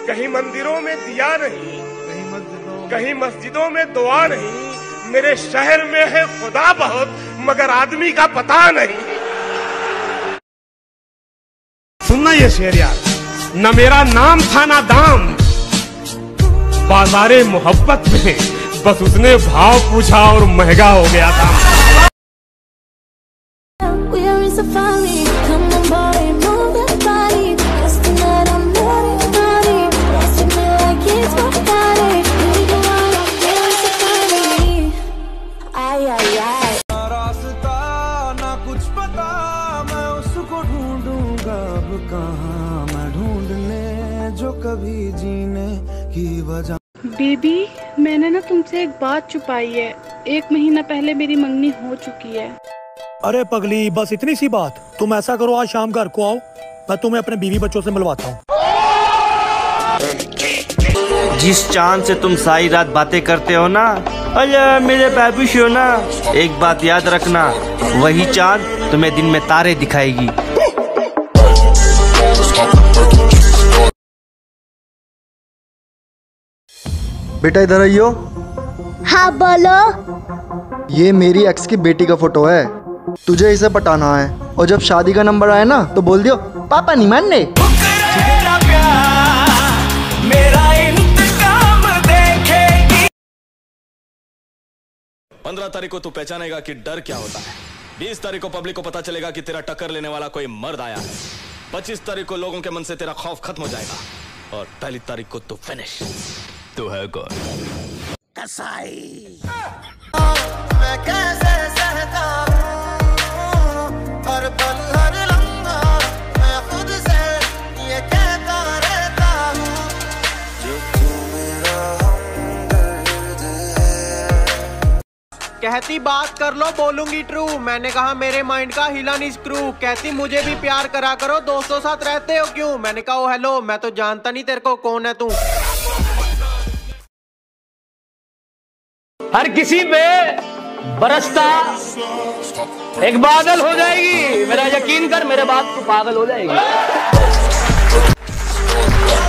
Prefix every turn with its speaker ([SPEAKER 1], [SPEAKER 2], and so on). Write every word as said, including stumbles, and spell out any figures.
[SPEAKER 1] कहीं मंदिरों में दिया नहीं, कहीं मस्जिदों में दुआ नहीं। मेरे शहर में है खुदा बहुत, मगर आदमी का पता नहीं। सुनना ये शेर यार, न मेरा नाम था ना दाम, बाजारे मोहब्बत में बस उसने भाव पूछा और महंगा हो गया था।
[SPEAKER 2] कहाँ मैं ढूंढने जो कभी जीने की वजह।
[SPEAKER 3] बेबी, मैंने ना तुमसे एक बात छुपाई है। एक महीना पहले मेरी मंगनी हो चुकी है।
[SPEAKER 4] अरे पगली, बस इतनी सी बात। तुम ऐसा करो, आज शाम घर को आओ, मैं तुम्हें अपने बीवी बच्चों से मिलवाता हूँ।
[SPEAKER 5] जिस चांद से तुम सारी रात बातें करते हो ना, अरे मेरे बाबूश हो ना, एक बात याद रखना, वही चांद तुम्हें दिन में तारे दिखाएगी।
[SPEAKER 6] बेटा इधर आइयो।
[SPEAKER 7] हाँ बोलो।
[SPEAKER 6] ये मेरी एक्स की बेटी का फोटो है, तुझे इसे पटाना है, और जब शादी का नंबर आए ना तो बोल दियो पापा नहीं मानने।
[SPEAKER 8] पंद्रह तारीख को तू पहचानेगा कि डर क्या होता है। बीस तारीख को पब्लिक को पता चलेगा कि तेरा टक्कर लेने वाला कोई मर्द आया है। पच्चीस तारीख को लोगों के मन से तेरा खौफ खत्म हो जाएगा, और पहली तारीख को तू फिनिश। तू है कौन?
[SPEAKER 2] कसाई। मैं कैसे सहता हूँ हर पल हर लम्हा, मैं खुद से ये कहता रहता हूँ जो तू मेरा हमदर्द है।
[SPEAKER 9] कहती बात कर लो बोलूंगी ट्रू, मैंने कहा मेरे माइंड का हिला नहीं स्क्रू। कहती मुझे भी प्यार करा करो, दोस्तों साथ रहते हो क्यों? मैंने कहा ओ हेलो, मैं तो जानता नहीं तेरे को कौन है तू।
[SPEAKER 10] हर किसी पे बरसता एक बादल हो जाएगी, मेरा यकीन कर, मेरे बात तो पागल हो जाएगी।